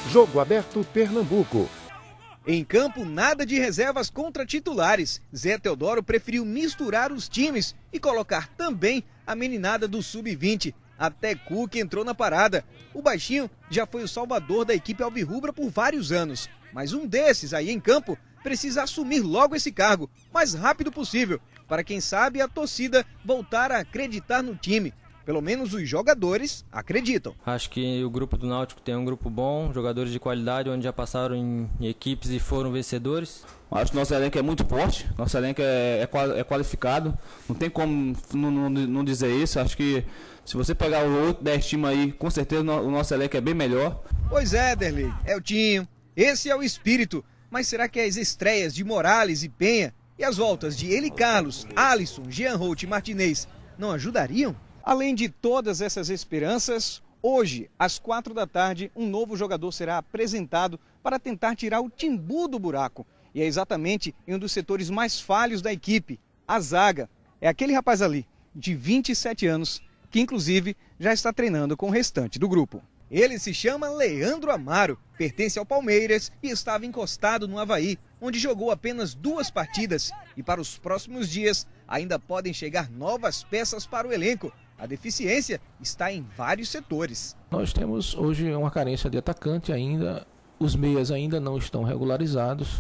Jogo Aberto Pernambuco. Em campo, nada de reservas contra titulares. Zé Teodoro preferiu misturar os times e colocar também a meninada do Sub-20. Até Cook entrou na parada. O baixinho já foi o salvador da equipe alvirrubra por vários anos. Mas um desses aí em campo precisa assumir logo esse cargo, mais rápido possível, para quem sabe a torcida voltar a acreditar no time. Pelo menos os jogadores acreditam. Acho que o grupo do Náutico tem um grupo bom, jogadores de qualidade, onde já passaram em equipes e foram vencedores. Acho que nosso elenco é muito forte, nosso elenco é qualificado, não tem como não dizer isso. Acho que se você pegar o outro 10 times aí, com certeza o nosso elenco é bem melhor. Pois é, Derlei, é o Tinho, esse é o espírito. Mas será que as estreias de Morales e Penha e as voltas de Eli Carlos, Alisson, Jean Holt e Martinez não ajudariam? Além de todas essas esperanças, hoje, às 4 da tarde, um novo jogador será apresentado para tentar tirar o Timbu do buraco. E é exatamente em um dos setores mais falhos da equipe, a zaga. É aquele rapaz ali, de 27 anos, que inclusive já está treinando com o restante do grupo. Ele se chama Leandro Amaro, pertence ao Palmeiras e estava encostado no Avaí, onde jogou apenas 2 partidas. E para os próximos dias, ainda podem chegar novas peças para o elenco. A deficiência está em vários setores. Nós temos hoje uma carência de atacante ainda, os meias ainda não estão regularizados.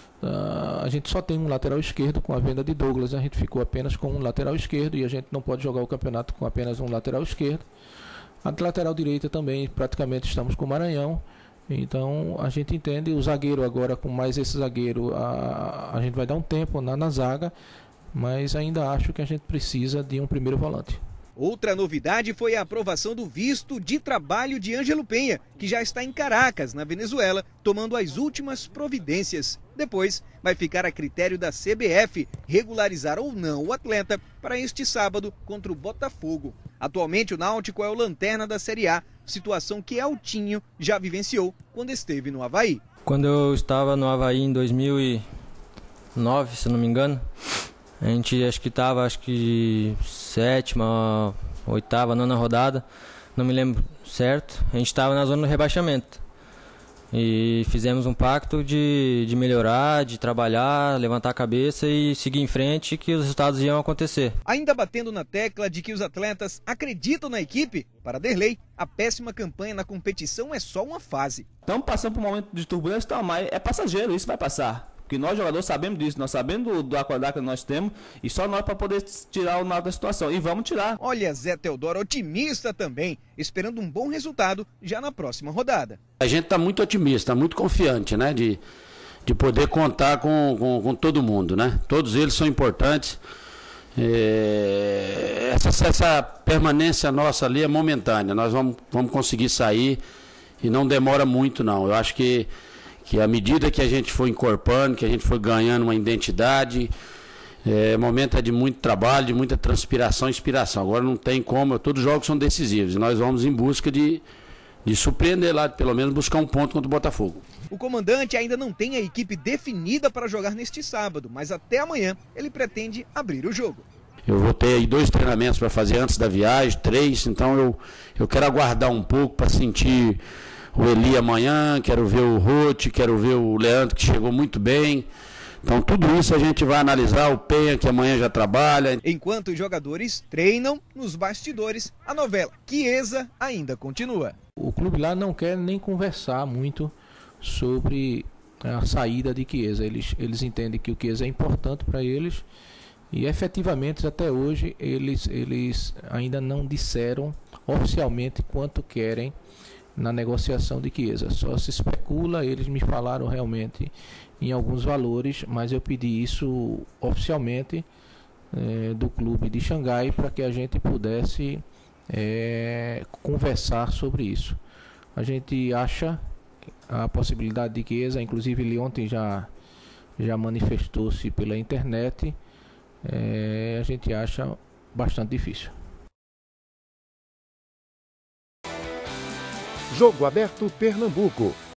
A gente só tem um lateral esquerdo com a venda de Douglas, a gente ficou apenas com um lateral esquerdo e a gente não pode jogar o campeonato com apenas um lateral esquerdo. A lateral direita também praticamente estamos com o Maranhão. Então a gente entende, o zagueiro agora com mais esse zagueiro, a gente vai dar um tempo na zaga, mas ainda acho que a gente precisa de um primeiro volante. Outra novidade foi a aprovação do visto de trabalho de Ângelo Penha, que já está em Caracas, na Venezuela, tomando as últimas providências. Depois, vai ficar a critério da CBF regularizar ou não o atleta para este sábado contra o Botafogo. Atualmente, o Náutico é o lanterna da Série A, situação que Eltinho já vivenciou quando esteve no Avaí. Quando eu estava no Avaí em 2009, se não me engano, a gente acho que estava 7ª, 8ª, 9ª rodada, não me lembro certo. A gente estava na zona do rebaixamento e fizemos um pacto de melhorar, de trabalhar, levantar a cabeça e seguir em frente, que os resultados iam acontecer. Ainda batendo na tecla de que os atletas acreditam na equipe, para Derlei, a péssima campanha na competição é só uma fase. Estamos passando por um momento de turbulência, mas é passageiro, isso vai passar. Porque nós jogadores sabemos disso, nós sabemos da qualidade que nós temos e só nós para poder tirar o Náutico da situação. E vamos tirar. Olha, Zé Teodoro otimista também, esperando um bom resultado já na próxima rodada. A gente está muito otimista, muito confiante, né? De poder contar com todo mundo, né? Todos eles são importantes. Essa permanência nossa ali é momentânea. Nós vamos conseguir sair e não demora muito, não. Eu acho que à medida que a gente for encorpando, que a gente for ganhando uma identidade, o momento é de muito trabalho, de muita transpiração e inspiração. Agora não tem como, todos os jogos são decisivos e nós vamos em busca de surpreender lá, pelo menos buscar um ponto contra o Botafogo. O comandante ainda não tem a equipe definida para jogar neste sábado, mas até amanhã ele pretende abrir o jogo. Eu vou ter aí 2 treinamentos para fazer antes da viagem, 3, então eu quero aguardar um pouco para sentir o Eli amanhã, quero ver o Roth, quero ver o Leandro, que chegou muito bem. Então tudo isso a gente vai analisar, o Penha, que amanhã já trabalha. Enquanto os jogadores treinam, nos bastidores, a novela Chiesa ainda continua. O clube lá não quer nem conversar muito sobre a saída de Chiesa. Eles entendem que o Chiesa é importante para eles e efetivamente até hoje eles ainda não disseram oficialmente quanto querem na negociação de Chiesa. Só se especula, eles me falaram realmente em alguns valores, mas eu pedi isso oficialmente do clube de Xangai para que a gente pudesse conversar sobre isso. A gente acha a possibilidade de Chiesa, inclusive ele ontem já manifestou-se pela internet, a gente acha bastante difícil. Jogo Aberto Pernambuco.